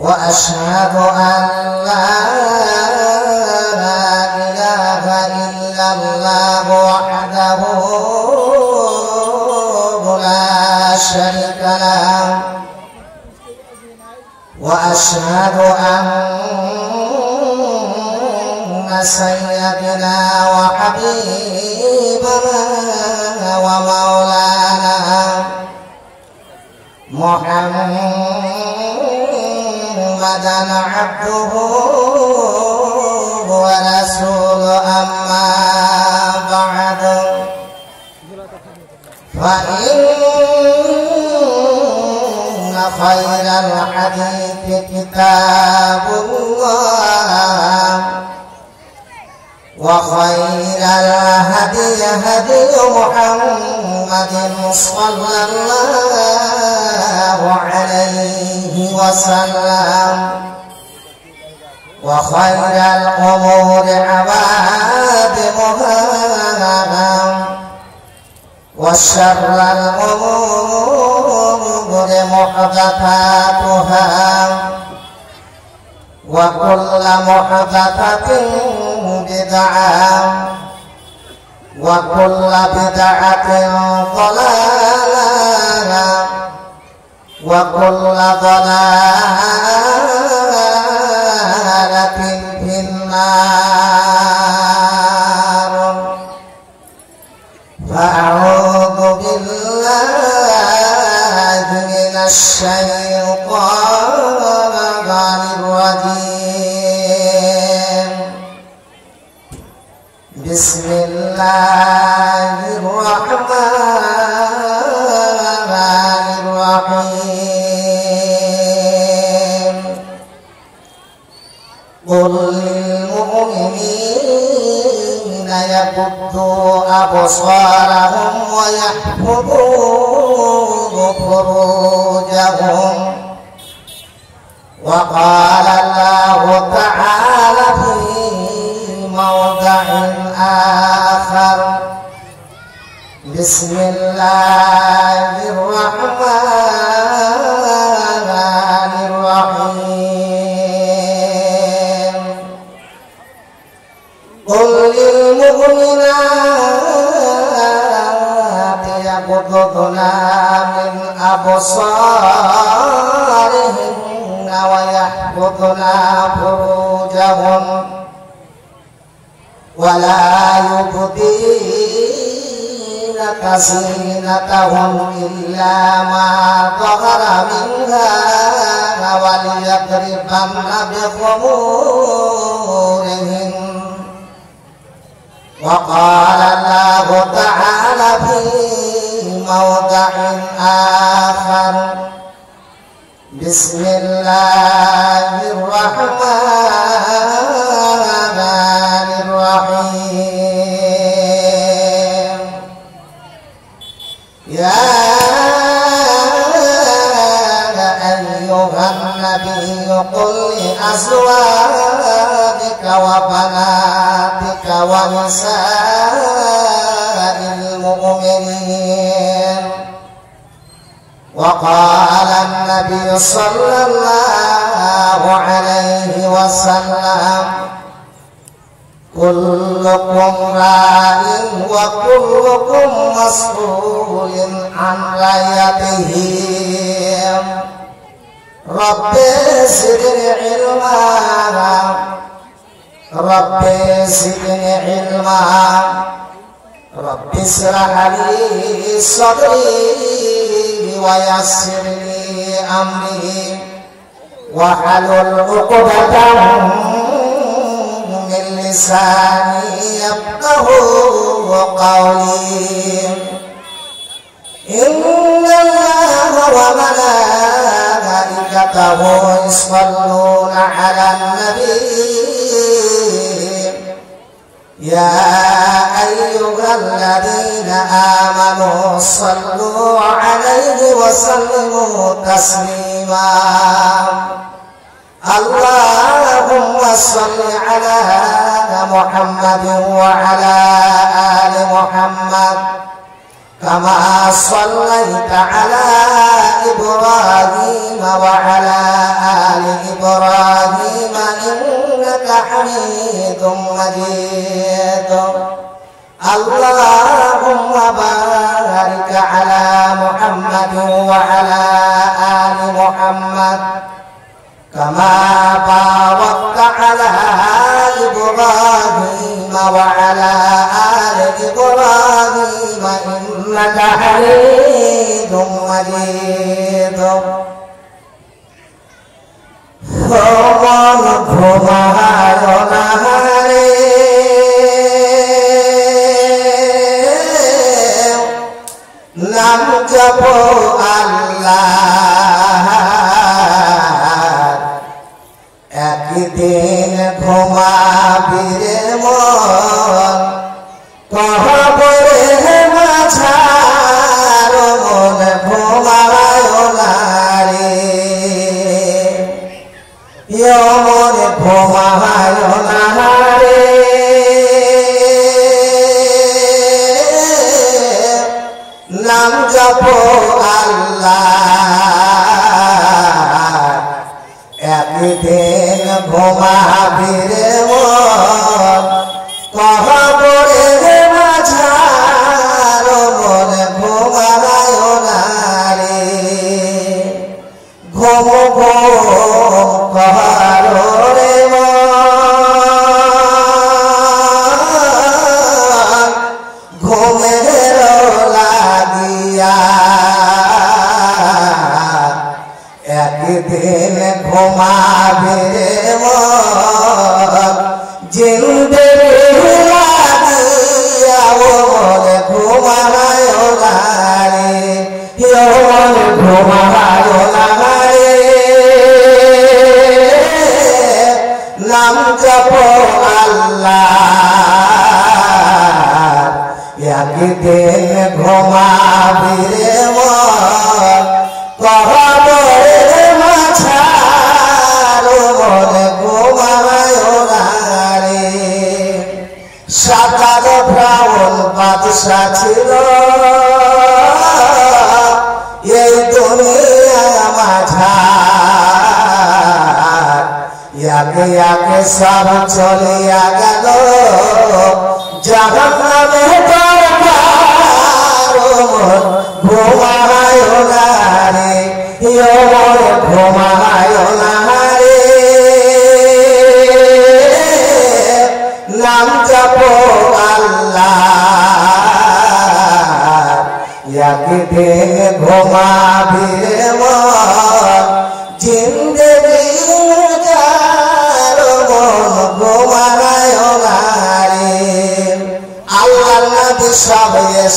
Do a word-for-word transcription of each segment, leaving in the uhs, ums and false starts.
وأشهد أن لا إله إلا الله وحده لا شريك له وأشهد أن سيدنا وحبيبنا ومولانا محمدا عبده ورسوله أما بعد فإن خير الحديث كتاب الله وخير الهدي هدي محمد صلى الله عليه وسلم وخير الأمور عواقبها وشر الأمور محدثاتها وكل محدثة بدعة وكل بدعة ضلالة وكل ضلالة في النار فأعوذ بالله من الشيطان الرجيم بسم الله الرحمن الرحيم قل للمؤمنين يغضوا أبصارهم ويحفظوا فروجهم وقال الله تعالى في موضع آخر بسم الله الرحمن الرحيم قل للمؤمنات يغضضن من أبصارهن ويحفظن فروجهن ولا يبدين زينتهم إلا ما ظهر منها وليضربن بخمورهن وقال الله تعالى في موضع آخر بسم الله الرحمن الرحيم يا أيها النبي قل لأزواجك وبناتك ونساء المؤمنين وقال النبي صلى الله عليه وسلم كلكم راع وكلكم مسؤول عن رعيته رب زدني علما رب زدني علما رب اشرح لي صدري ويسر لي أمري واحلل عقدة من لساني يفقهوا قولي إن الله وملائكته يصلون على النبي يا أيها الذين آمنوا صلوا عليه وسلموا تسليما اللهم صل على محمد وعلى آل محمد كما صليت على إبراهيم وعلى آل إبراهيم إنك حميد مجيد اللهم بارك على محمد وعلى آل محمد كما باركت على إبراهيم وعلى آل إبراهيم إنك حميد مجيد فمن ঘুমায় না রে নাম জপ আল্লাহ একদিন ঘুমাবি রে মন কবরে মাঝার মন ঘুমায় না রে মন ঘুমায় না রে নাম জপ আল্লাহ একদিন ঘুমাবি রে মন কবরে মাঝার মন ঘুমায় না রে ঘুম ঘুম করো রে মন ঘুমের লাগিয়া একদিন ঘুমাবে রে মন জিন্দেগি লাগিয়া মন ঘুমায় না রে মন ঘুমায় না রে নাম জপ আল্লাহ একদিন ঘুমাবি রে মন কবরে মাঝার মন ঘুমায় না রে সাকার ব্রাহ্মণ বাদশা ছিল এই দুনিয়া মাঝার একে একে সব চলিয়া গেল জাহান্নামে দরবার মন ঘুমায় না রে মন ঘুমায় না রে নাম জপ আল্লাহ একদিন ঘুমাবি রে মন জিন্দেগি যার মন ঘুমায় না রে আল্লাহর নবী সব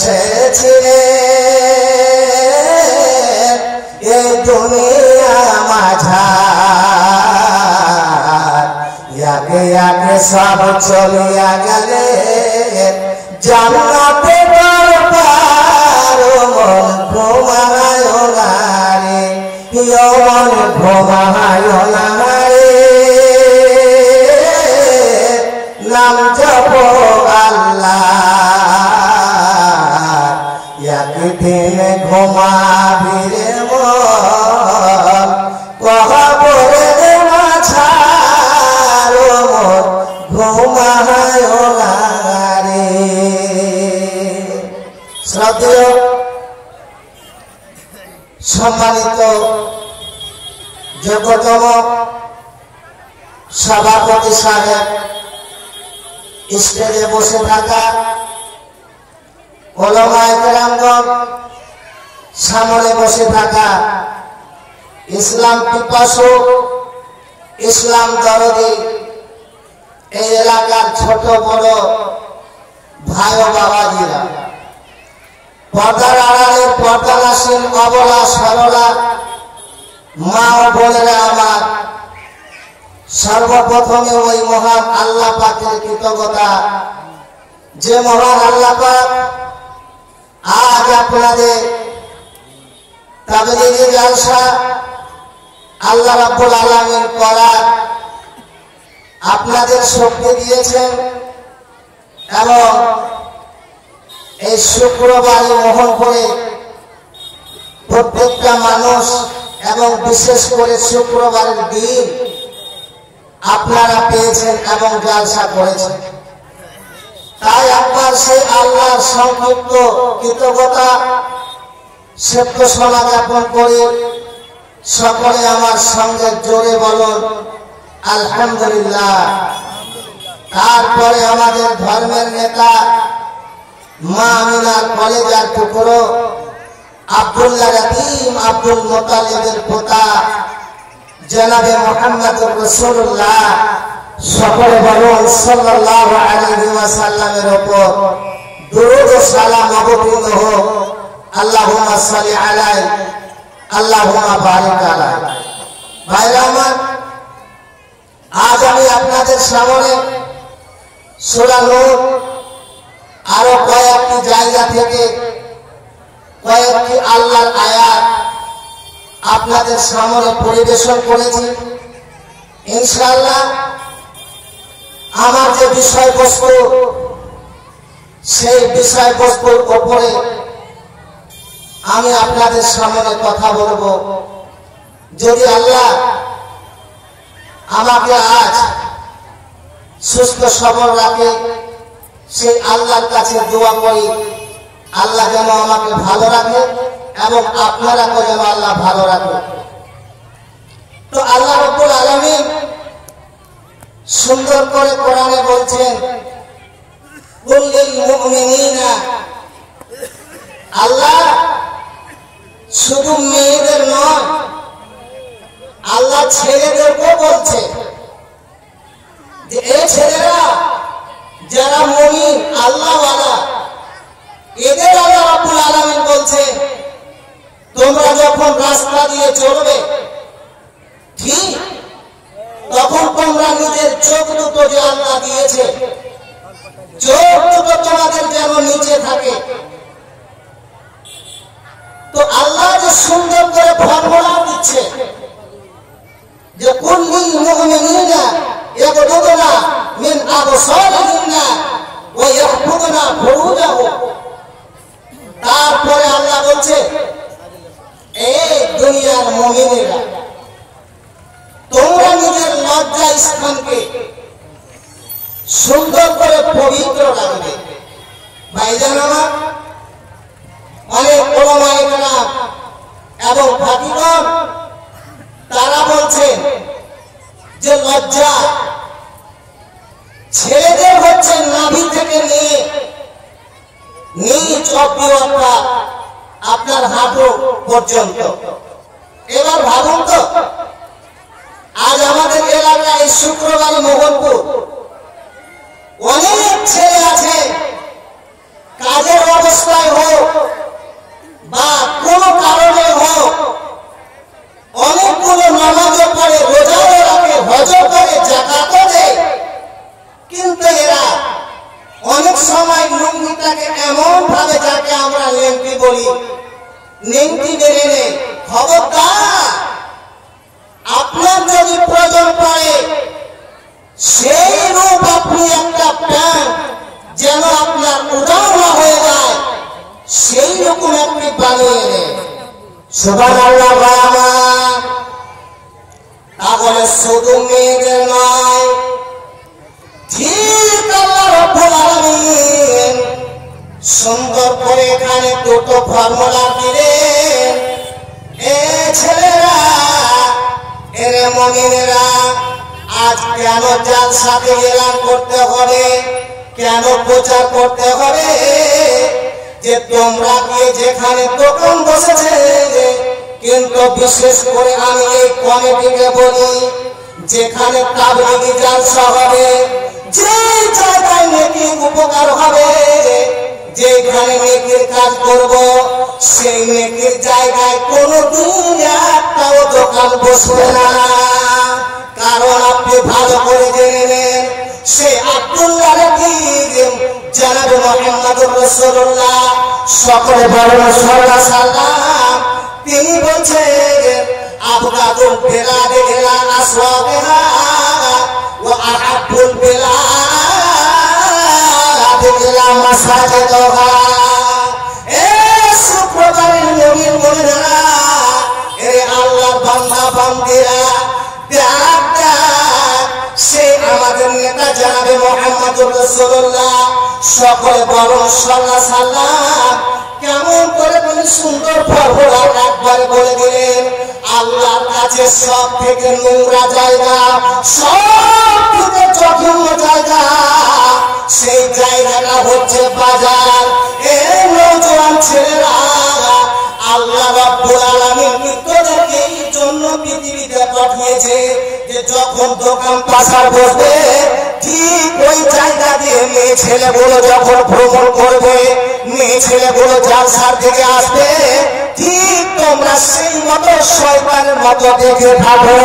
এসেছিলেন এই দুনিয়া মাঝার একে একে সব চলিয়া গেলে জান্নাতে দরবার মন ঘুমায় না রে মন ঘুমায় না রে নাম জপ আল্লাহ একদিন ঘুমাবি রে মন কবরে মাঝার মন ঘুমায় না রে শ্রদ্ধেয় সম্মানিত যোগ্যতম সভাপতি সাহেব স্টেজে বসে থাকা ওলামায়ে কেরামগণ সামনে বসে থাকা ইসলাম পিপাসু ইসলাম দরদি এই এলাকার ছোট বড় ভাই ও বাবাজিরা পর্দার আড়ালের পর্দানাসীন অবলা সরলা মা ও বোনেরা আমার সর্বপ্রথমে ওই মহান আল্লাহ পাকের কৃতজ্ঞতা যে মহান আল্লাহ পাক আজ আপনাদের তাবলীগী জালসা আল্লাহ রাব্বুল আলামিন করার আপনাদের শক্তি দিয়েছেন এবং এই শুক্রবারে মোহন করে প্রত্যেকটা মানুষ এবং বিশেষ করে শুক্রবারের দিন আপনারা পেয়েছেন এবং জালসা করেছেন। তাই একবার সেই আল্লাহর সংক্ষিপ্ত কৃতজ্ঞতা সত্য সোনা জ্ঞাপন করে সকলে আমার সঙ্গে জোরে বলুন আলহামদুলিল্লাহ। তারপরে আমাদের ধর্মের নেতা মা আমিনার কলেজার টুকরো আব্দুল্লাহ রহিম আব্দুল মুত্তালিবের পোতা জনাবে মুহাম্মদুর রাসূলুল্লাহ সকলে বলুন সাল্লাল্লাহু আলাইহি ওয়াসাল্লামের উপর দুরূদ ও সালাম অবতীর্ণ হোক। আল্লাহুম্মা সাল্লি আলাইহি আল্লাহুম্মা বারিক আলাইহি। ভাইরা আমার, আজ আমি আপনাদের সামনে সূরা নূর আরো কয়েকটি জায়গা থেকে কয়েকটি আল্লাহর আয়াত আপনাদের সামনে পরিবেশন করেছি। ইনশাআল্লাহ আমার যে বিষয়বস্তু সেই বিষয়বস্তুর উপরে আমি আপনাদের সামনে কথা বলবো। যদি আল্লাহ আমাকে আজ সুস্থ সবল রাখে, সেই আল্লাহর কাছে দোয়া করি আল্লাহ যেন আমাকে ভালো রাখে এবং আপনারাকে যেন আল্লাহ ভালো রাখে। তো আল্লাহ রাব্বুল আলামিন সুন্দর করে কোরআনে বলছেন কুল লিল মুমিনিনা, আল্লাহ শুধু মেয়েদের নয়, আল্লাহ ছেলেদেরকেও বলছে যে এই ছেলেরা যারা মুমিন আল্লাহওয়ালা, এদের আল্লাহ রাব্বুল আলামিন বলছে তোমরা যখন রাস্তা দিয়ে চলবে ঠিক তখন তোমরা নিজের চোখ দুটো যে আল্লাহ দিয়েছে, চোখ দুটো তোমাদের যেন নিচে থাকে। তো আল্লাহ যে সুন্দর করে ফর্মুলা দিচ্ছে যে কুল্লিল মুমিনিনা ইয়াগুদুনা মিন আবসারিহিন্না ওয়া ইয়াহফাযনা ফুরুজাহুম। তারপরে আল্লাহ বলছে এই দুনিয়ার মুমিনেরা তোমরা নিজের লজ্জা স্থানকে সুন্দর করে পবিত্র রাখবে। ভাইজান আমার, অনেক ওলামায়ে কেরাম এবং ফাকিহগণ তারা বলছেন যে লজ্জা ছেলেদের হচ্ছে নাভি থেকে নিয়ে নিচ অব্দি অর্থাৎ আপনার হাঁটু পর্যন্ত। এবার ভাবুন তো, আজ আমাদের এলাকায় শুক্রবার মোহনপুর অনেক ছেলে আছে কাজের অবস্থায় হোক বা কোনো কারণে হোক অনেকগুলো নামাজও পড়ে, রোজাও রাখে, হজও করে, যাকাতও দেয়, কিন্তু এরা অনেক সময় লুঙ্গিটাকে এমন ভাবে যাকে আমরা নেংটি বলি নেংটি বেড়ে নেই। খবরদার, আপনার যদি প্রয়োজন পড়ে সেই রূপ আপনি একটা প্যান্ট যেন আপনার উদাও না হয়ে যায় সেই রকম আপনি বানিয়ে নেন। সুবহানাল্লাহ। আমার তাহলে শুধু মেয়েদের নয়, ঠিক আল্লাহ রাব্বুল আলামিন সুন্দর করে এখানে দুটো ফর্মুলা দিলেন। এ ছেলেরা, এর মুমিনেরা, আজ কেন জালসাতে এলান করতে হবে, কেন প্রচার করতে হবে যে তোমরা গিয়ে যেখানে দোকান বসেছে, কিন্তু বিশেষ করে আমি এই কমিটিকে বলি যেখানে তাবলীগি জালসা হবে, যে জায়গায় নেকি উপকার হবে, যেখানে নেকির কাজ করব সেই নেকির জায়গায় কোনোদিন একটাও দোকান বসবে না। কারণ আপনি ভালো করে জেনে নেন সে আব্দুল্লাহ রহিম জনাবে মুহাম্মদুর রাসূলুল্লাহ সকলে বলেন সাল্লাল্লাহু আলাইহি ওয়াসাল্লাম, তিনি বলছেন আবগাদুল বিলাদ ইলা আসওয়াবিহা ওয়া আহাব্বুল বিলাদ ইলা মাসাজিদিহা। এ শুক্রবারের মুমিন মুমিনারা, এ আল্লাহর বান্দা বান্দীরা, দেখ মুহাম্মাদুর রাসূলুল্লাহ। সকলে বলুন সাল্লাল্লাহু আলাইহি সাল্লাম। কেমন করে তুমি সুন্দর ফর্মুলা একবারে বলে দিলেন। আল্লাহর কাছে সব থেকে নোংরা জায়গা, সব থেকে জঘন্য জায়গা, সেই জায়গাটা হচ্ছে বাজার। এই নওজোয়ান ছেলেরা, আল্লাহ রাব্বুল আলামিন তোদেরকে এই জন্য পৃথিবীতে পাঠিয়েছে যে যখন দোকান পাশার বসবে ঠিক ওই জায়গা দিয়ে মেয়ে ছেলেগুলো যখন ভ্রমণ করবে, মেয়ে ছেলেগুলো জালসার থেকে আসবে, ঠিক তোমরা সেই মতো শয়তানের মতো দেখে থাকো।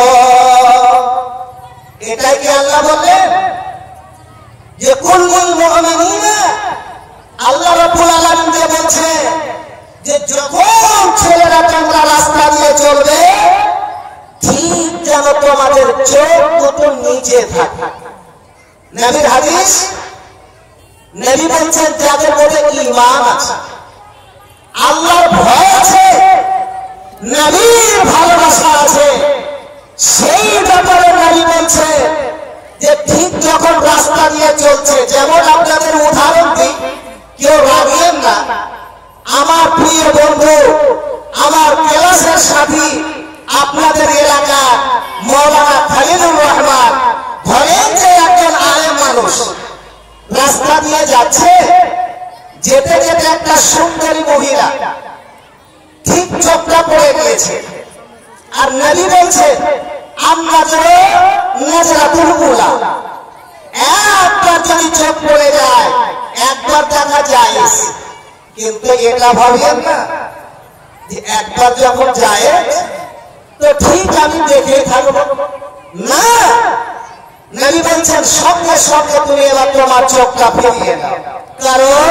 এটাই কি আল্লাহ বললেন যে কুল্লুল মুমিনিনা? আল্লাহ রাব্বুল আলামিন যে বলছে যে যখন ছেলেরা তোমরা রাস্তা দিয়ে চলবে ঠিক যেন তোমাদের চোখ দুটো নিচে থাকে। নবীর হাদিস, নবী বলছেন যাদের মধ্যে ঈমান আছে, আল্লাহর ভয় আছে, নবীর ভালোবাসা আছে, সেই ব্যাপারে নবী বলছে যে ঠিক যখন রাস্তা দিয়ে চলছে, যেমন আপনাদের উদাহরণ দিই, কেউ রাগিয়েন না, আমার প্রিয় বন্ধু, আমার ক্লাসের সাথী, আপনাদের এলাকা মাওলানা খলিলুর রহমান, ধরেন যে একজন আলেম মানুষ রাস্তা দিয়ে যাচ্ছে, যেতে যেতে একটা সুন্দরী মহিলা ঠিক চোখটা পড়ে গিয়েছে, আর নবী বলছে আন্নাজরে নাজরাতুল উলা, একবার যদি চোখ পড়ে যায় একবার দেখা যায়, কিন্তু এটা ভাবেন না যে একবার যখন যায় তো ঠিক আমি দেখে থাকবো না। নবী বলছেন সঙ্গে সঙ্গে তুমি এবার তোমার চোখটা ফিরিয়ে নাও, কারণ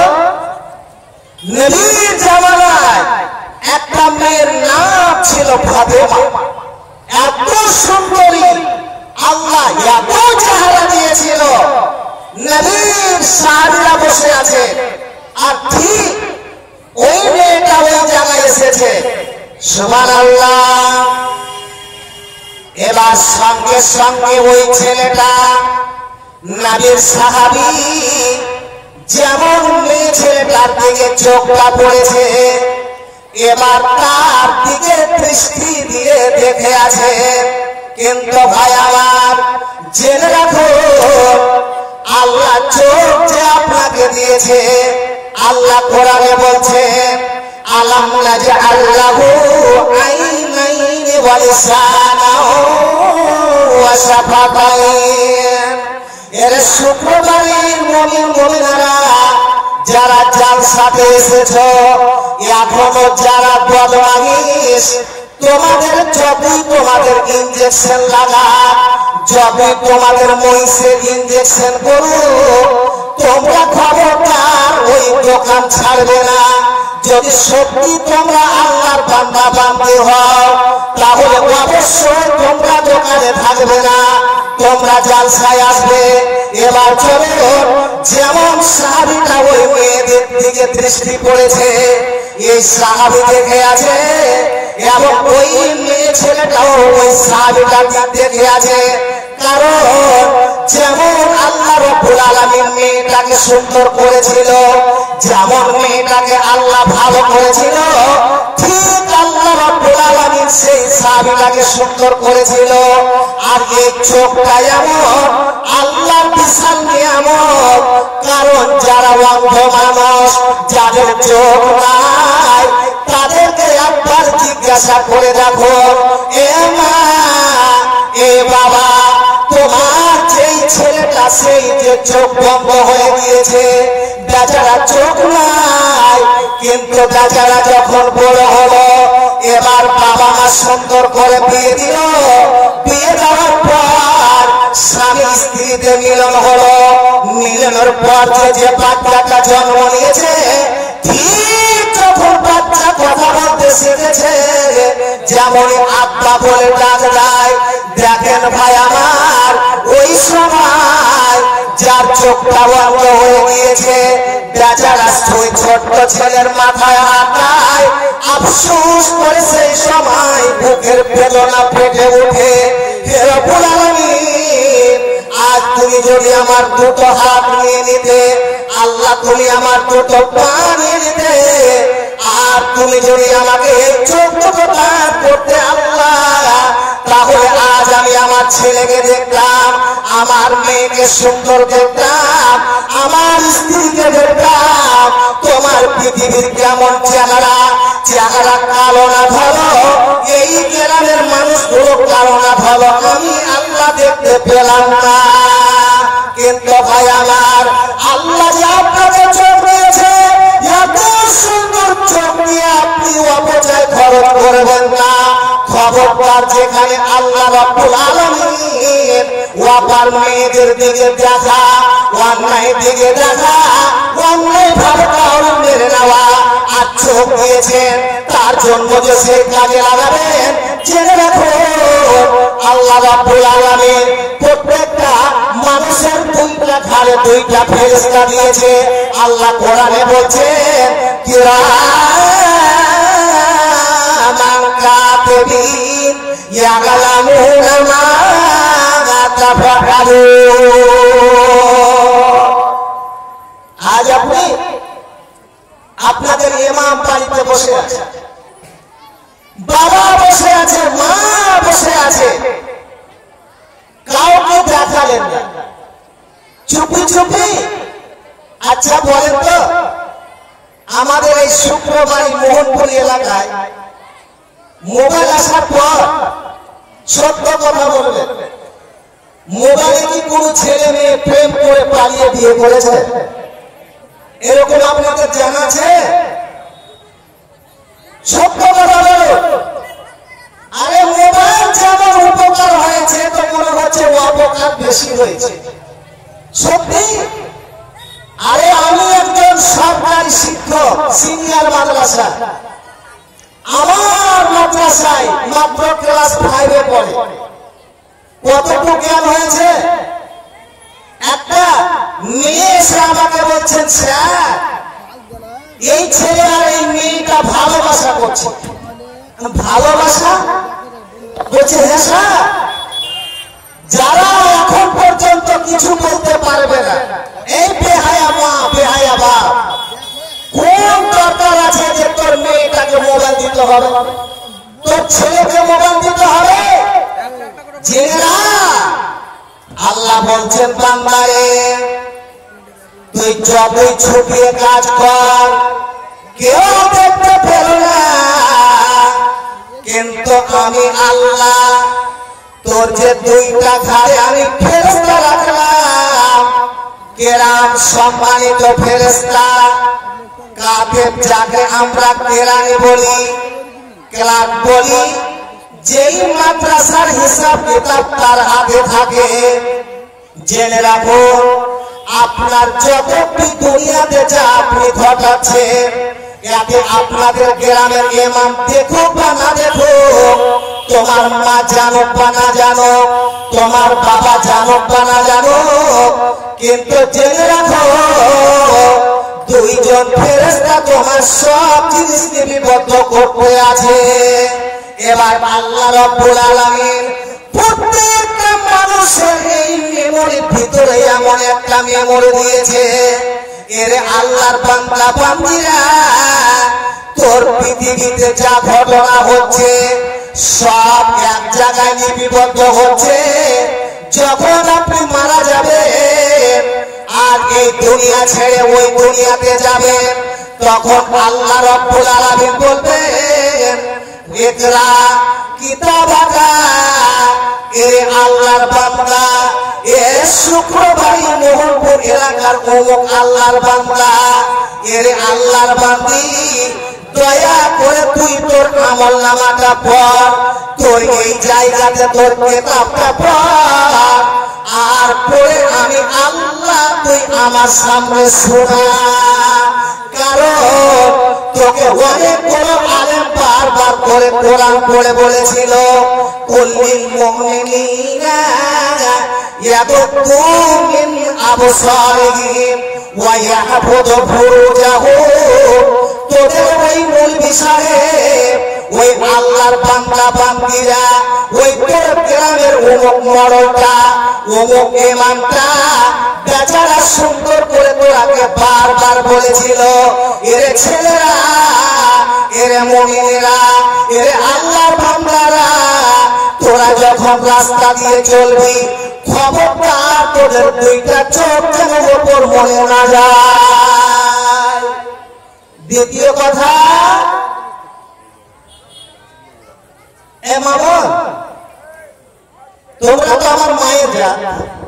নবীর জামানায় একটা মেয়ের নাম ছিল ফাতেমা। এত সুন্দরী, আল্লাহ এত চেহারা দিয়েছিল, নবীর সাহাবীরা বসে আছে, আর ঠিক ওই মেয়েটা ওই জায়গায় এসেছে। সুবহানাল্লাহ। এবার সঙ্গে সঙ্গে ওই ছেলেটা নবীর সাহাবী যেমন মেয়ে ছেলেটার দিকে চোখটা পড়েছে, এবার তার দিকে দৃষ্টি দিয়ে দেখে আছে। কিন্তু ভাই আমার জেনে রাখো, আল্লাহ চোখ যে আপনাকে দিয়েছে, আল্লাহ কোরআনে বলছে আলাম নাজআল লাহু আইনাইনি ওয়া লিসানাও ওয়া শাফাতাইন। এর শুক্রবারের মুমিন মুমিনারা যারা জালসাতে এসেছো, এখনো যারা বদমাইশ, তোমাদের যতই তোমাদের ইনজেকশন লাগা, যতই তোমাদের মহিষের ইনজেকশন করো, তোমরা খবরদার ওই দোকান ছাড়বে না। যদি সত্যি তোমরা আল্লাহর বান্দা বান্দী হও, তাহলে অবশ্যই তোমরা দোকানে থাকবে না, তোমরা জালসায় আসবে। এবার চলো, যেমন সাহাবীটা ওই মেয়েদের দিকে দৃষ্টি পড়েছে, এই সাহাবী দেখে আছে, এবং ওই মেয়ে ছেলেটাও ওই সাহাবীটার দিক দেখে আছে। কারণ যেমন আল্লাহ রাব্বুল আলামিন মেয়েটাকে সুন্দর করেছিল, যেমন মেয়েটাকে আল্লাহ ভালো করেছিল, ঠিক আল্লাহ রাব্বুল আলামিন সেই সাহাবীটাকে সুন্দর করেছিল। আর এই চোখটা এমন আল্লাহর বিশাল নিয়ামত, কারণ যারা অন্ধ মানুষ, যাদের চোখ নাই, তাদেরকে একবার জিজ্ঞাসা করে দেখো, এ মা, এ বাবা, তোমার যেই ছেলেটা সেই যে চোখ বন্ধ হয়ে গিয়েছে, বেচারা চোখ নাই, কিন্তু বেচারা যখন বড় হলো, এবার বাবা মা সুন্দর করে বিয়ে দিল, বিয়ে দেওয়ার পর স্বামী স্ত্রীতে মিলন হলো, মিলনের পর যে বাচ্চাটা জন্ম নিয়েছে, ঠিক যখন বাচ্চা কথা বলতে শিখেছে, যেমন আব্বা বলে ডাক দেয়, দেখেন ভাই আমার, ওই সময় যার চোখটা বন্ধ হয়ে গিয়েছে, বেচারা ওই ছোট্ট ছেলের মাথায় হাতায় আফসোস করে সেই সময় বুকের বেদনা পেটে উঠে। হে রব্বুল আলামিন, আজ তুমি যদি আমার দুটো হাত নিয়ে নিতে, আল্লাহ তুমি আমার দুটো পা নিয়ে নিতে, আর তুমি যদি আমাকে এই চোখ দুটো দান করতে আল্লাহ, তাহলে আজ আমি আমার ছেলেকে দেখতাম, আমার মেয়েকে সুন্দর দেখতাম, আমার স্ত্রীকে দেখতাম। তোমার পৃথিবীর কেমন চেহারা, চেহারা কালো না ভালো, এই গ্রামের মানুষগুলো কালো না ভালো, আমি আল্লাহ দেখতে পেলাম না। কিন্তু ভাই আমার, আল্লাহ যে আপনাকে চোখ দিয়েছে, এত সুন্দর চোখ নিয়ে আপনি অপচয় খরচ করবেন না। খবরদার, যেখানে আল্লাহ রাব্বুল আলামিন ওয়াপার মেয়েদের দিকে দেখা, অন্যায় দিকে দেখা, অন্যায় ভাবে কাউকে মেরে নেওয়া আর চোখ দিয়েছেন, তার জন্য যে সে কাজে লাগাবেন, জেনে রাখুন আল্লাহ রাব্বুল আলামিন প্রত্যেকটা মানুষের দুইটা ঘাড়ে দুইটা ফেরেশতা দিয়েছে। আল্লাহ কোরআনে বলছেন, কিরামান কাতিবিন ইয়ালামুনা মা তাফআলুন। আজ আপনি আপনাদের ইমাম বাড়িতে বসে আছে, বাবা বসে আছে, মা বসে আছে, কাউকে দেখালেন না, চুপি চুপি। আচ্ছা বলেন তো, আমাদের এই শুক্রবাড়ি মোহনপুর এলাকায় মোবাইল আসার পর সত্য কথা বলবেন, মোবাইলে কি কোনো ছেলে মেয়ে প্রেম করে পালিয়ে বিয়ে করেছে? এরকম আপনাদের জানা আছে? সত্য কথা বলো। আরে মোবাইল যেমন উপকার হয়েছে, তো মনে হচ্ছে অপকার বেশি হয়েছে। সত্যি? আরে আমি একজন সরকারি শিক্ষক, সিনিয়র মাদ্রাসা, আমার মাদ্রাসায় মাত্র ক্লাস ফাইভে পড়ে। কতটুকু জ্ঞান হয়েছে? একটা মেয়ে এসে আমাকে বলছেন, স্যার এই ছেলে আর এই মেয়েটা ভালোবাসা করছে। ভালোবাসা বলছে, হ্যাঁ স্যার। যারা এখন পর্যন্ত কিছু বলতে পারবে না, এই বেহায়া মা বেহায়া বাপ, কোন দরকার আছে যে তোর মেয়েটাকে মোবাইল দিতে হবে, তোর ছেলেকে মোবাইল দিতে হবে? জেনেরা আল্লাহ বলছেন, বান্দারে তুই যতই ছুপিয়ে কাজ কর, কেউ দেখতে পেল না, কিন্তু আমি আল্লাহ তোর যে দুইটা ঘাড়ে আমি ফেরেশতা রাখলাম, কেরাম সম্মানিত ফেরেশতা, কাতেব যাকে আমরা কেরানি বলি, ক্লার্ক বলি, যেই মাদ্রাসার হিসাব কিতাব তার হাতে থাকে। জেনে রাখুন, আপনার যতটি দুনিয়াতে যা আপনি ঘটাচ্ছেন, এতে আপনাদের গ্রামের ইমাম দেখুক বা না দেখুক, তোমার মা জানুক বা না জানুক, তোমার বাবা জানুক বা না জানুক, কিন্তু জেনে রাখো দুইজন ফেরেশতা তোমার সব জিনিস লিপিবদ্ধ করতে আছে। এবার আল্লাহ রাব্বুল আলামিন প্রত্যেকটা মানুষের এই মেমোরির ভিতরে এমন একটা মেমোরি দিয়েছে, এর আল্লাহর বান্দা বান্দিরা, তোর পৃথিবীতে যা ঘটনা হচ্ছে সব এক জায়গায় লিপিবদ্ধ হচ্ছে। যখন আপনি মারা যাবেন আর এই দুনিয়া ছেড়ে ওই দুনিয়াতে যাবেন, তখন আল্লাহ রাব্বুল আলামিন বলবেন, ইকরা কিতাবাকা, এ আল্লাহর বান্দা, এ শুক্রবাড়ি মোহনপুর এলাকার অমুক আল্লাহর বান্দা, এর আল্লাহর বান্দি, দয়া করে তুই তোর আমল নামাটা পড়, তোর এই জায়গাতে তোর কিতাবটা পড়, আর পড়ে আমি আল্লাহ তুই আমার সামনে শোনা। কারণ তোকে অনেক বড় আলেম বারবার করে কোরআন পড়ে বলেছিল, কুল্লিল মুমিনিনা ইয়াগুদ্দু মিন আবসারিহিম ওয়া ইয়াহফাযু ফুরুজাহুম। তোদের ওই মূল বিষয়ে ওই আল্লাহর বান্দা বান্দিরা, ওই তোর গ্রামের অমুক মরলটা, অমুক ইমামটা বেচারা সুন্দর করে তোরাকে বারবার বলেছিল, এরে ছেলেরা, এরে মুমিনেরা, এরে আল্লাহর বান্দারা, তোরা যখন রাস্তা দিয়ে চলবি খবরদার তোদের দুইটা চোখ যেন ওপর মনে না যায়। দ্বিতীয় কথা, এ মামন, তোমরা তো আমার মায়ের জাত,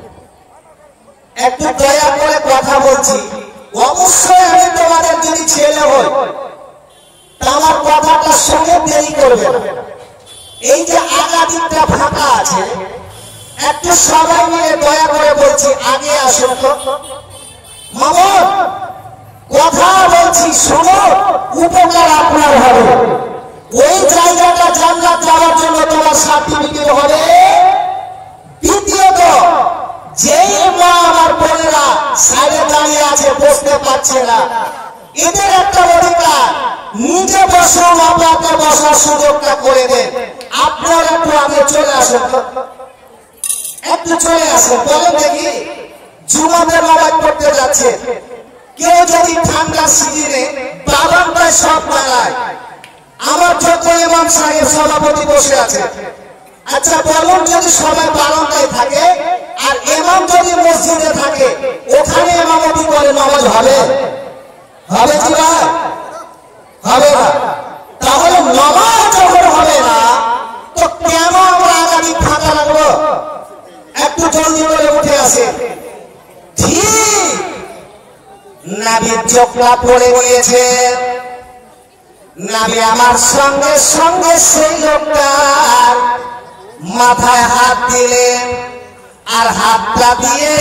একটু দয়া করে কথা বলছি। অবশ্যই আমি তোমাদের যদি ছেলে হই তা আমার কথাটা শুনে দেরি করবে না। এই যে আগা দিকটা ফাঁকা আছে, একটু সবাই মিলে দয়া করে বলছি আগে আসুন তো। মামন, কথা বলছি, শোনো, উপকার আপনার হবে। ওই জায়গাটা জান্নাত যাওয়ার জন্য তোমার সার্টিফিকেট হবে। দ্বিতীয়ত, যেই মা আমার বোনেরা সাইডে দাঁড়িয়ে আছে, বসতে পারছে না, এদের একটা অধিকার, নিজে বসো, বাবাকে বসার সুযোগটা করে দেন। আপনারা একটু আগে চলে আসেন, একটু চলে আসেন। বলেন দেখি, জুমাতে নামাজ পড়তে যাচ্ছে, কেউ যদি ঠান্ডা সিজনে বারান্দায় সব দাঁড়ায়, আমার যত ইমাম সাহেব সভাপতি বসে আছে, আচ্ছা বলুন, যদি সবাই বারান্দায় থাকে আর ইমাম যদি মসজিদে থাকে, ওখানে ইমামতি করে নামাজ হবে? হবে কি ভাই? হবে না। তাহলে নামাজ যখন হবে না, তো কেন আমরা আগামী ফাঁকা রাখবো? একটু জলদি করে উঠে আসে। ঠিক নাবির চোখটা পড়ে গিয়েছে। নাবি আমার সঙ্গে সঙ্গে সেই লোকটার মাথায় হাত দিলেন, আর হাতটা দিয়ে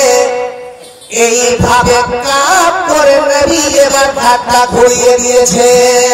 এইভাবে কাপ করে নবী এবার হাতটা ঘুরিয়ে দিয়েছে।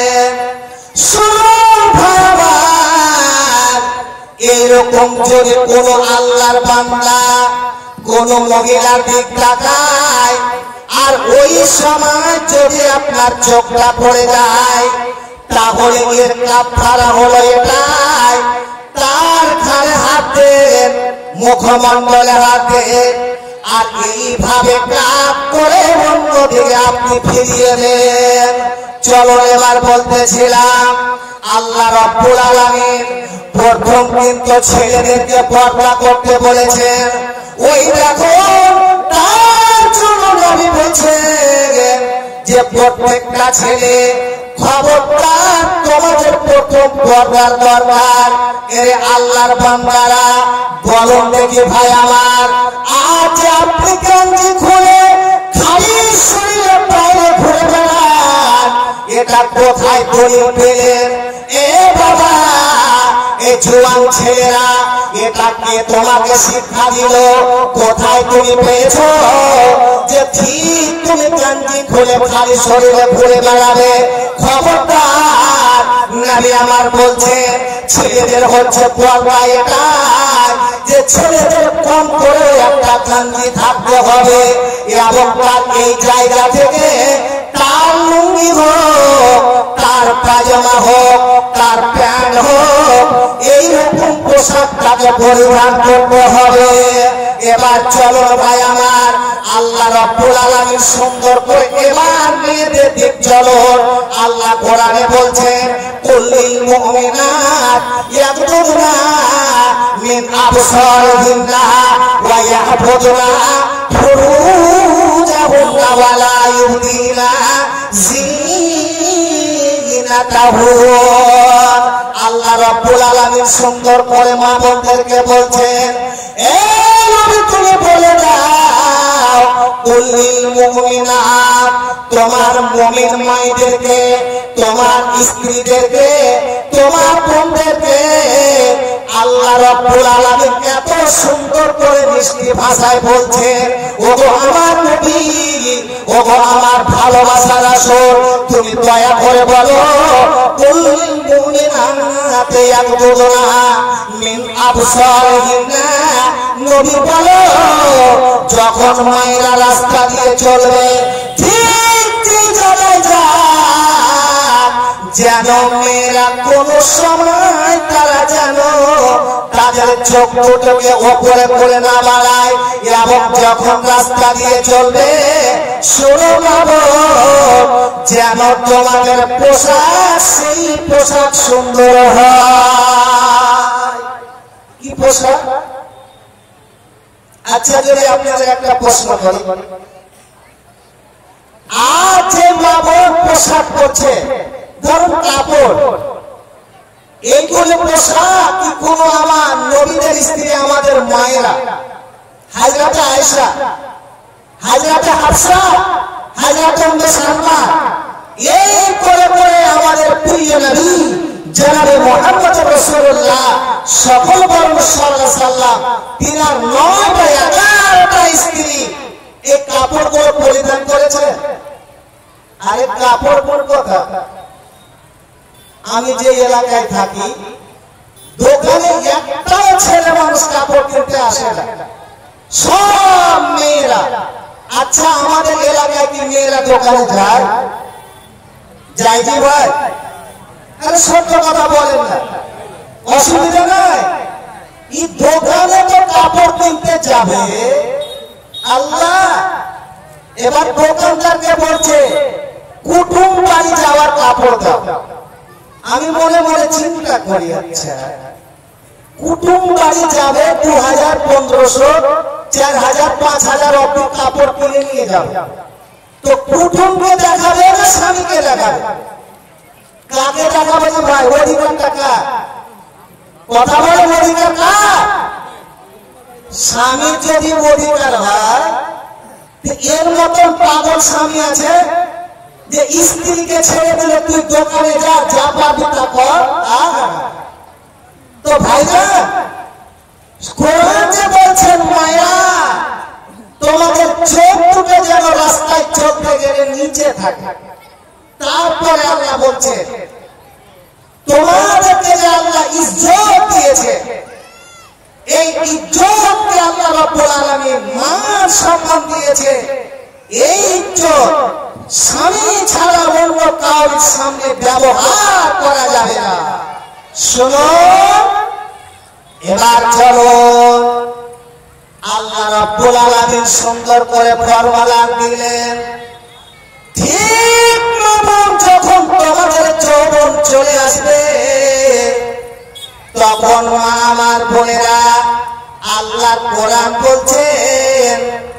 শুনুন ভাই আমার, এইরকম যদি কোন আল্লাহর বান্দা কোন মহিলার দিক তাকায়, আর ওই সময় যদি আপনার চোখটা পড়ে যায়, তাহলে এর কাফারা হলো এটাই, তার ঘাড়ে হাত দেন, মুখমণ্ডলে হাত দেন, আর এইভাবে কাপ করে অন্যদিকে আপনি ফিরিয়ে দেন। চলো এবার বলতেছিলাম, আল্লাহ রাব্বুল আলামিন প্রথম কিন্তু ছেলেদেরকে পর্দা করতে বলেছেন। ওই দেখো, তার জন্য নবী বলছেন যে প্রত্যেকটা ছেলে খবরদার, তোমাদের প্রথম পর্দার দরকার। এর আল্লাহর বান্দারা বলুন দেখি ভাই আমার, আজ আপনি গঞ্জি খুলে খালি শরীরে বাইরে ঘুরে বেড়ান, এটা কোথায় দলিল পেলেন? এ বাবা, এ জোয়ান ছেলেরা, এটা কে তোমাকে শিক্ষা দিল? কোথায় তুমি পেয়েছো যে ঠিক তুমি গঞ্জি খুলে খালি শরীরে ঘুরে বেড়াবে? খবরদার, নবী আমার বলছে ছেলেদের হচ্ছে পর্দা এটা, যে ছেলেদের কম করে একটা গঞ্জি থাকতে হবে, এবং তার এই জায়গা থেকে তার লুঙ্গি হোক, তার পাজামা হোক, তার প্যান্ট হোক, এইরকম পোশাক তাকে পরিধান করতে হবে। এবার চলো ভাই আমার, আল্লাহ রাব্বুল আলামিন সুন্দর করে এবার মেয়েদের দিক চলো। আল্লাহ কোরআনে বলছেন, কুল্লিল মুমিনাত ইয়াগদুনা মিন আবসারিহিন্না ওয়া ইয়াহফাযুনা ফুরুজাহুন্না ওয়া লা ইউদিনা জিনাতাহুন। আল্লাহ রাব্বুল আলামিন সুন্দর করে মা বোনদেরকে বলছেন, এ নবী তুমি বলে দাও, কুল্লিল মুমিনাত, তোমার মুমিন মায়েদেরকে, তোমার স্ত্রীদেরকে, তোমার বোনদেরকে আল্লাহ রাব্বুল আলামিন এত সুন্দর করে মিষ্টি ভাষায় বলছেন, ওগো আমার নবী, ওগো আমার ভালোবাসার আসর, তুমি দয়া করে বলো, কুল্লিল মুমিনাত ইয়াগদুনা মিন আবসারিহিন্না, নবী বলো, যখন মায়েরা রাস্তা দিয়ে চলবে, ঠিক যে জায়গায় যাক, যেন মেয়েরা কোন সময় তারা যেন তাদের চোখ দুটোকে ওপরে করে না বাড়ায়, এবং যখন রাস্তা দিয়ে চলবে শোনো বাবু, যেন তোমাদের পোশাক সেই পোশাক সুন্দর হয়। কি পোশাক? আচ্ছা, যদি আপনাদের একটা প্রশ্ন করি, আর যে বাবু পোশাক করছে, ধরুন কাপড়, এইগুলো পোশাক কি কোনো আমার নবীদের স্ত্রী, আমাদের মায়েরা, হাজরাতে আয়েশা, হাজরাতে হাফসা, হাজরাতে উম্মে সালমা, এই করে করে আমাদের প্রিয় নবী জনাবে মুহাম্মদ রাসূলুল্লাহ সকল বর্ণ সাল্লাল্লাহু আলাইহি সাল্লাম তিনার নয়টা এগারোটা স্ত্রী এই কাপড়গুলো পরিধান করেছে। আরে কাপড় কোন কথা? আমি যে এলাকায় থাকি, দোকানে একটাও ছেলে মানুষ কাপড় কিনতে আসে না, সব মেয়েরা। আচ্ছা, আমাদের এলাকায় কি মেয়েরা দোকানে যায়? যাই জি ভাই? আরে সত্য কথা বলেন না, অসুবিধা নাই। এই দোকানে তো কাপড় কিনতে যাবে, আল্লাহ এবার দোকানদারকে বলছে কুটুম বাড়ি যাওয়ার কাপড় দাও। আমি মনে মনে চিন্তা করি, আচ্ছা কুটুম বাড়ি যাবে দু হাজার পনেরোশো চার হাজার পাঁচ হাজার অব্দি কাপড় কিনে নিয়ে যাবে, তো কুটুমকে দেখাবে না স্বামীকে দেখাবে? কাকে দেখাবে যে ভাই? অধিকার টাকা কথা বলে, অধিকার কার? স্বামীর যদি অধিকার হয়, এর মতন পাগল স্বামী আছে যে স্ত্রীকে ছেড়ে দিলে তুই দোকানে যা, যা পাবি তা কর। তো ভাইজান, কোরআন যে বলছেন মায়া তোমাদের চোখ দুটো যেন রাস্তায় চলতে গেলে নিচে থাকে, তারপরে আল্লাহ বলছে তোমাদেরকে যে আল্লাহ ইজ্জত দিয়েছে, এই ইজ্জতকে আল্লাহ রাব্বুল আলামিন মান সম্মান দিয়েছে। এই ইজ্জত স্বামী ছাড়া অন্য কারোর সামনে ব্যবহার করা যাবে না। শোনো, এবার চলো, আল্লাহ রাব্বুল আলামিন সুন্দর করে ফরমালা দিলেন, ঠিক মতন যখন তোমাদের যৌবন চলে আসবে, তখন মা আমার বোনেরা, আল্লাহ কোরআন বলছেন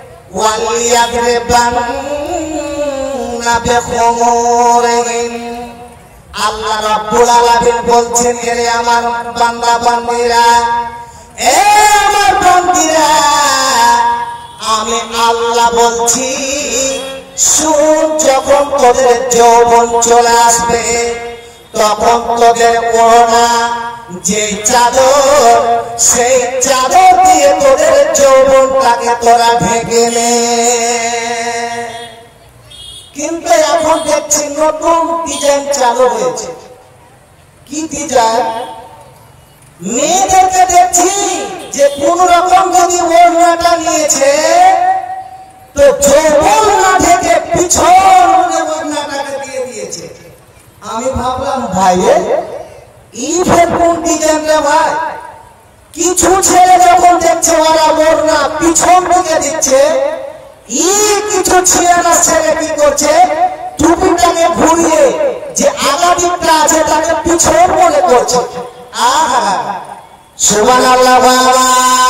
ওয়ালিয়াদরিবান্না বিখুমুরিহিন, আল্লাহ রাব্বুল আলামিন বলছেন এরে আমার বান্দা বান্দীরা, এ আমার বান্দীরা, আমি আল্লাহ বলছি শুন, যখন তোদের যৌবন চলে আসবে, তখন তোদের ওড়না যে চাদর, সেই চাদর দিয়ে তোদের যৌবনটাকে তোরা ঢেকে নে। কিন্তু এখন দেখছি নতুন ডিজাইন চালু হয়েছে। কি ডিজাইন? মেয়েদেরকে দেখছি যে কোন রকম যদি ওড়নাটা নিয়েছে, তো যৌবন না ঢেকে পিছন ওড়নাটাকে দিয়ে দিয়েছে। আমি ভাবলাম ভাই এই ফের কোন ডিজাইন রে ভাই? কিছু ছেলে যখন দেখছে ওরা ওড়না পিছন দিকে দিচ্ছে, এই কিছু ছেলেরা ছেলে কি করছে, টুপিটাকে ঘুরিয়ে যে আগা দিকটা আছে তাকে পিছন মনে করছে। আহা, সুবহানাল্লাহ। বাবা,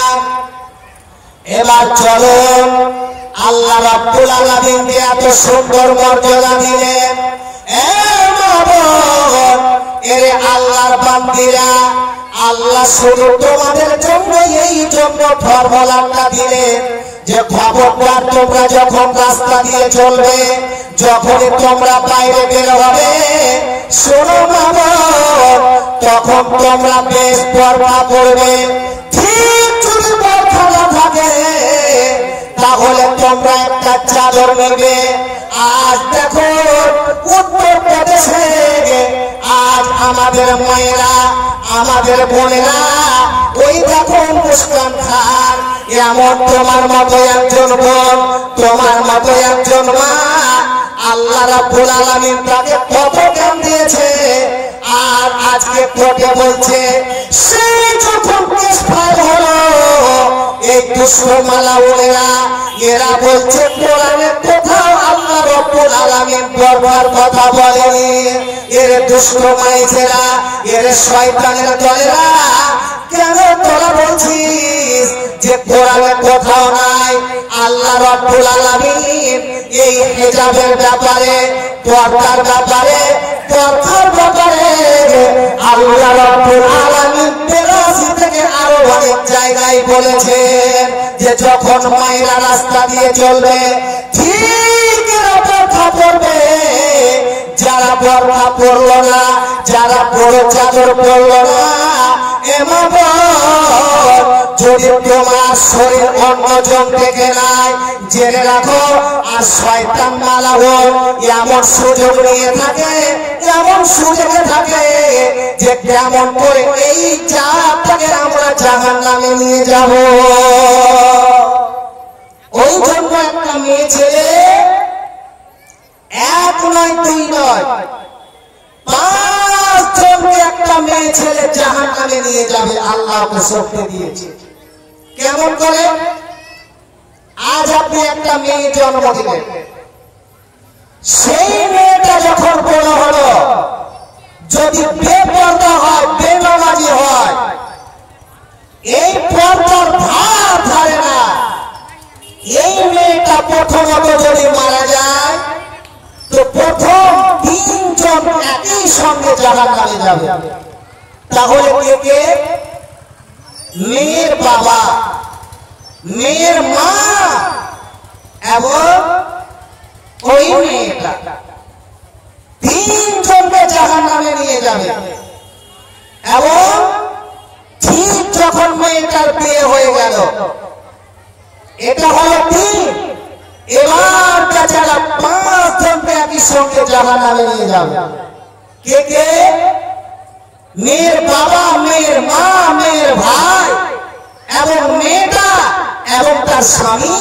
এবার চলো, আল্লাহ রাব্বুল আলামিন এত সুন্দর মর্যাদা দিলেন। এ মাবুদ, এরে আল্লাহর বান্দীরা, আল্লাহ শুধু তোমাদের জন্য এই জন্য ফরমালাটা দিলেন যে খবরদার তোমরা যখন রাস্তা দিয়ে চলবে, যখনই তোমরা বাইরে বের হবে, শোনো মাবুদ, তখন তোমরা বেশ পর্দা করবে। ঠিক যদি পর্দা না থাকে, তাহলে তোমরা একটা চাদর নেবে। আজ দেখো উত্তর প্রদেশে আজ আমাদের মায়েরা, আমাদের বোনেরা, ওই দেখো মুস্কান খান, এমন তোমার মতো একজন বোন, তোমার মতো একজন মা, আল্লাহ রাব্বুল আলামিন তাকে কত জ্ঞান দিয়েছে। আর আজকে কোর্টে বলছে সেই যখন কেস ফাইল হলো এই দুষ্ট মালাউলেরা এরা বলছে কোরআনে কোথাও আল্লাহ রাব্বুল আলামিন বর্বর কথা বলেনি। এর দুষ্ট মাইছেরা, এর শয়তানের দলেরা, কেন তোরা বলছিস যে কোরআনে কোথাও নাই? আল্লাহ রাব্বুল আলামিন এই হিজাবের ব্যাপারে, পর্দার ব্যাপারে, পর্দার ব্যাপারে আল্লাহ রাব্বুল আলামিন বিরাশি থেকে আরো অনেক জায়গায় বলেছেন যে যখন মায়েরা রাস্তা দিয়ে চলবে ঠিক এরা পর্দা পরবে। যারা পর্দা পরল না, যারা বড় চাদর পরল না, এমন যদি তোমার শরীর অন্যজন থেকে নাই জেনে রাখো। আর শয়তান মালাউন এমন সুযোগ নিয়ে থাকে, এমন সুযোগে থাকে যে কেমন করে এই জাতটাকে আমরা জাহান্নামে নিয়ে যাব। ওই জন্য একটা মেয়ে ছেলে এক নয় দুই নয় পাঁচ জনকে একটা মেয়ে ছেলে জাহান্নামে নিয়ে যাবে। আল্লাহ ওকে শক্তি দিয়েছে। কেমন করে? আজ আপনি একটা মেয়ে জন্ম দিলেন, সেই মেয়েটা যখন বড় হলো যদি বেপরদা হয়, বেনামাজি হয়, এই পর্দার ধার ধারে না, এই মেয়েটা প্রথমত যদি মারা যায় তো প্রথম তিনজন একই সঙ্গে জাহান্নামে যাবে। তাহলে কে কে? মেয়ের বাবা, মেয়ের মা এবং ওই মেয়েটা, তিনজনকে জাহান্নামে নিয়ে যাবে। এবং ঠিক যখন মেয়েটার বিয়ে হয়ে গেল, এটা হলো তিন, এবার যারা পাঁচ জনকে একই সঙ্গে জাহান্নামে নিয়ে যাবে। কে কে? মেয়ের বাবা, মেয়ের মা, মেয়ের ভাই এবং মেয়েটা এবং তার স্বামী।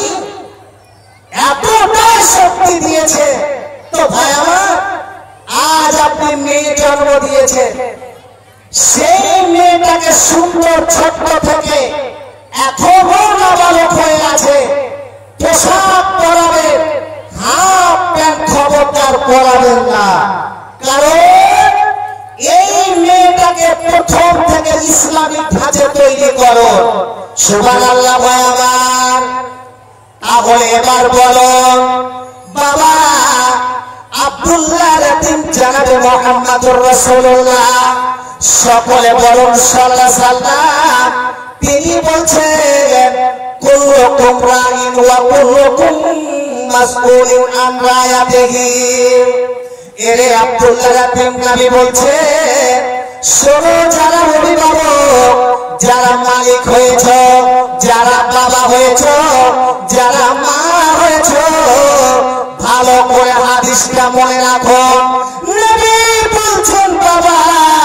এতটাই শক্তি দিয়েছে। তো ভাই আমার, আজ আপনি মেয়ে জন্ম দিয়েছেন, সেই মেয়েটাকে সুন্দর ছোট্ট থেকে এখনো নাবালক হয়ে আছে, পোশাক পরাবেন, হাফ প্যান্ট খবরদার পরাবেন না। কারণ এই মেয়েটাকে প্রথম থেকে ইসলামিক ধাঁচে তৈরি করো। সুবহানাল্লাহ ভাই আমার। তাহলে এবার বলুন বাবা আব্দুল্লাহ রাতিম জানাবে মুহাম্মদুর রাসূলুল্লাহ, সকলে বলুন সাল্লাল্লাহু আলাইহি সাল্লাম। তিনি বলছেন কুল্লুকুম রাইন ওয়া কুল্লুকুম মাসউলুন আন রায়াতিহি। এরে আব্দুল্লাহ রাতিম নবী বলছে, শোনো যারা অভিভাবক, যারা মালিক হয়েছ, যারা বাবা হয়েছ, যারা মা হয়েছ, ভালো করে হাদিসটা মনে রাখো। নবী বলছেন বাবা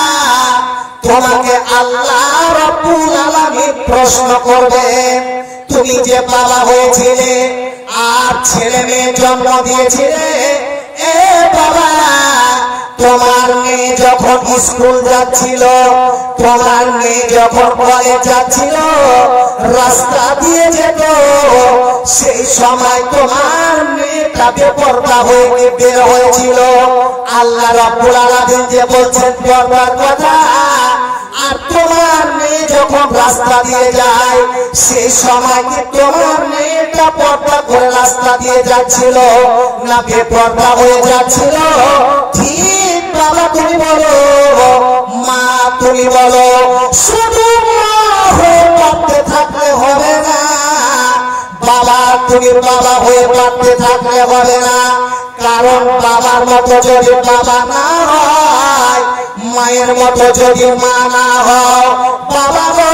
তোমাকে আল্লাহ রাব্বুল আলামিন প্রশ্ন করবে, তুমি যে বাবা হয়েছিলে আর ছেলে মেয়ে জন্ম দিয়েছিলে, এ বাবা তোমার মেয়ে যখন স্কুল যাচ্ছিল, তোমার মেয়ে যখন কলেজ যাচ্ছিল, রাস্তা দিয়ে যেত, সেই সময় তোমার মেয়েটা বেপরদা হয়ে বের হয়েছিল। আল্লাহ রাব্বুল আলামিন যে বলছেন পর্দার কথা, আর তোমার মেয়ে যখন রাস্তা দিয়ে যায় সেই সময় কি তোমার মেয়েটা পর্দা করে রাস্তা দিয়ে যাচ্ছিল না বেপরদা হয়ে যাচ্ছিল? ঠিক বাবা তুমি বলো, মা তুমি বলো। শুধু মা হয়ে পারতে থাকলে হবে না, বাবা তুমি বাবা হয়ে পারতে থাকলে হবে না। কারণ বাবার মতো যদি বাবা না হয়, মায়ের মতো যদি মা না হয়, বাবা গো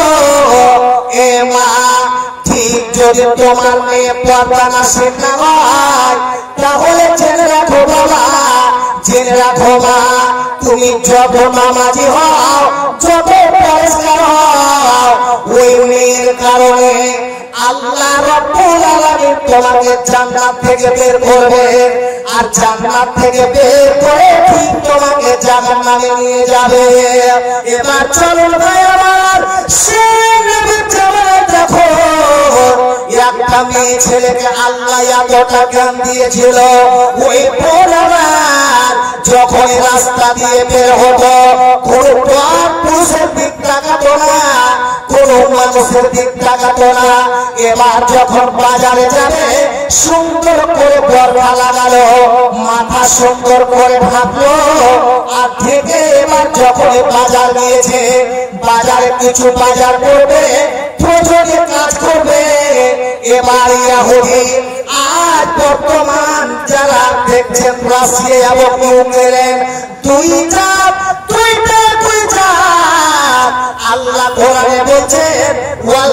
এ মা, ঠিক যদি তোমার মেয়ে পর্দা নাশিক না হয়, তাহলে জেনে রাখো বাবা, জেনে রাখো মা, তুমি যত নামাজি হও, যত পরিষ্কার হও, ওই মেয়ের কারণে আল্লাহ রাব্বুল আলামিন তোমাকে জান্নাত থেকে বের করবে। আর জান্নাত থেকে বের করে ঠিক তোমাকে জাহান্নামে নিয়ে যাবে। এবার চলুন ভাই আমার, সে নবীর জামানায় দেখো একটা মেয়ে ছেলেকে আল্লাহ এতটা জ্ঞান দিয়েছিল, ওই পোলাবার যখন রাস্তা দিয়ে বের হতো কোনো পুরুষের দিক তাকাতো না, কোনো মানুষের দিক তাকাতো না। এবার যখন বাজারে যাবে সুন্দর করে বরখা লাগালো, মাথা সুন্দর করে ঢাকলো আর থেকে এবার যখন বাজার গিয়েছে, বাজারে কিছু বাজার করবে, প্রয়োজনে কাজ করবে। এবার ইহুদি আজ বর্তমান যারা দেখছেন রাশিয়া এবং ইউক্রেন, দুই চাপ দুইটা দুই চাপ আল্লাহ কোরআনে বলছেন ওয়াল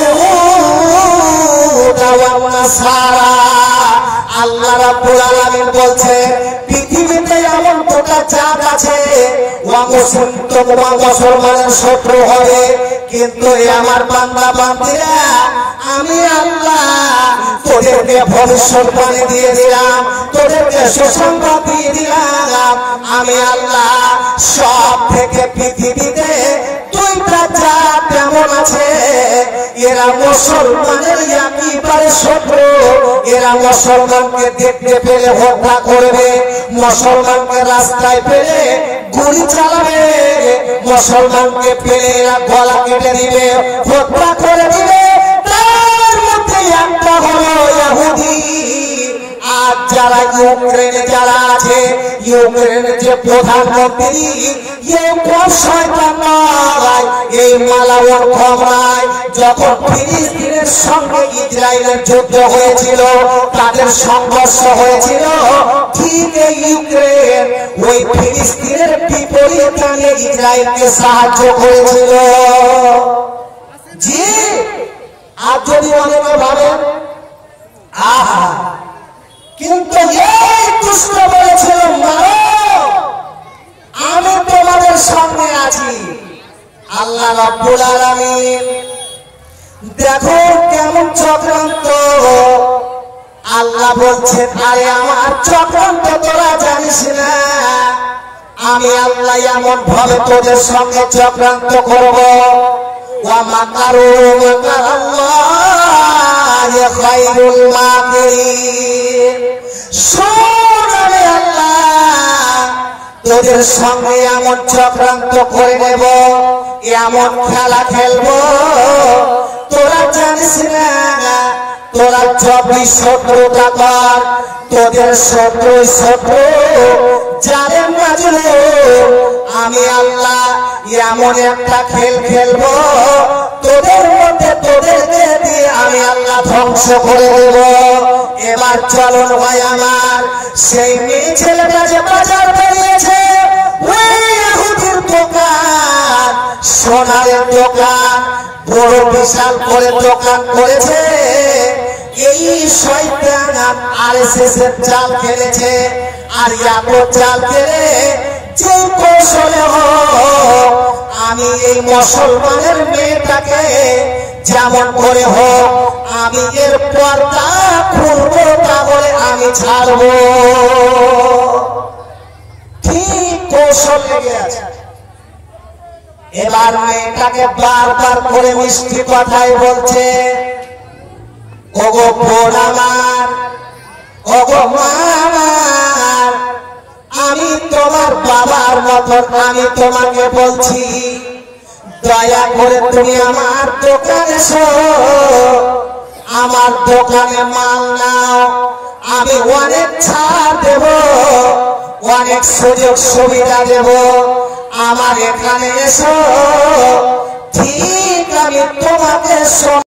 ইয়াহুদা ওয়ান নাসারা। আল্লাহ রাব্বুল আলামিন বলছেন পৃথিবীতে এমন দুটো জাত আছে, ওয়া মুসলিম ওয়া মুসলমানের শত্রু হবে, কিন্তু আমার বান্দা বান্দিরা আমি আল্লাহ তোদেরকে ভবিষ্যৎবাণী দিয়ে দিলাম, তোদেরকে সুসংবাদ দিয়ে দিলাম। আমি আল্লাহ সব থেকে পৃথিবীতে দুইটা জাত এমন আছে, এরা মুসলমানের একেবারে শত্রু। এরা মুসলমানকে দেখতে পেলে হত্যা করবে, মুসলমানকে রাস্তায় পেলে গুলি চালাবে, মুসলমানকে পেলে এরা গলা কেটে দিবে, হত্যা করে দিবে। তার মধ্যে একটা হলো ইহুদি। আর যারা ইউক্রেনে যারা আছে, ইউক্রেনের যে প্রধানমন্ত্রী এই কোন শয়তান নয়, এই মালাওয়ার ক্ষমতায় যখন ফিলিস্তিনের সঙ্গে ইসরায়েলের যুদ্ধ হয়েছিল, তাদের সংঘর্ষ হয়েছিল, ঠিক এই ইউক্রেন ওই ফিলিস্তিনের বিপরীতে ইসরায়েলকে সাহায্য করেছিল। জি, আর যদি অনেকে ভাবেন আহা, কিন্তু এই দুষ্ট বলেছিল মারো, আমি তোমাদের সঙ্গে আছি। আল্লাহ রাব্বুল আলামিন দেখো কেমন চক্রান্ত। আল্লাহ বলছেন আরে আমার চক্রান্ত তোরা জানিস না, আমি আল্লাহ এমন ভাবে তোদের সঙ্গে চক্রান্ত করব। ওয়া মাকারু মাকারাল্লাহি খায়রুল মাকিরিন। শোন আমি আল্লাহ তোদের সঙ্গে এমন চক্রান্ত করে নেব, এমন খেলা খেলবো তোরা জানিস না। তোরা চব্বিশ শত্রুতা কর, তোদের শত্রু শত্রু যাদের মাঝে আমি আল্লাহ এমন একটা খেল খেলবো, তোদের মধ্যে তোদেরকে দিয়ে আমি আল্লাহ ধ্বংস করে দেব। এবার চলুন ভাই আমার, সেই মেয়ে ছেলেটা যে বাজার বেরিয়েছে, ওই ইহুদির দোকান, সোনারের দোকান, বড় বিশাল করে দোকান করেছে। এই শয়তান আরএসএস এর চাল খেলেছে, আর এত চাল খেলে যে কৌশলে হোক আমি এই মুসলমানের মেয়েটাকে যেমন করে হোক আমি এর পর্দা খুলবো, তাহলে আমি ছাড়বো। ঠিক কৌশল লেগে আছে। এবার মেয়েটাকে বারবার করে মিষ্টি কথাই বলছে, ওগো বোন আমার, ওগো মা আমার, আমি তোমার বাবার মতন, আমি তোমাকে বলছি দয়া করে তুমি আমার দোকানে এসো, আমার দোকানে মাল নাও, আমি অনেক ছাড় দেব, অনেক সুযোগ সুবিধা দেব, আমার এখানে এসো, ঠিক আমি তোমাকে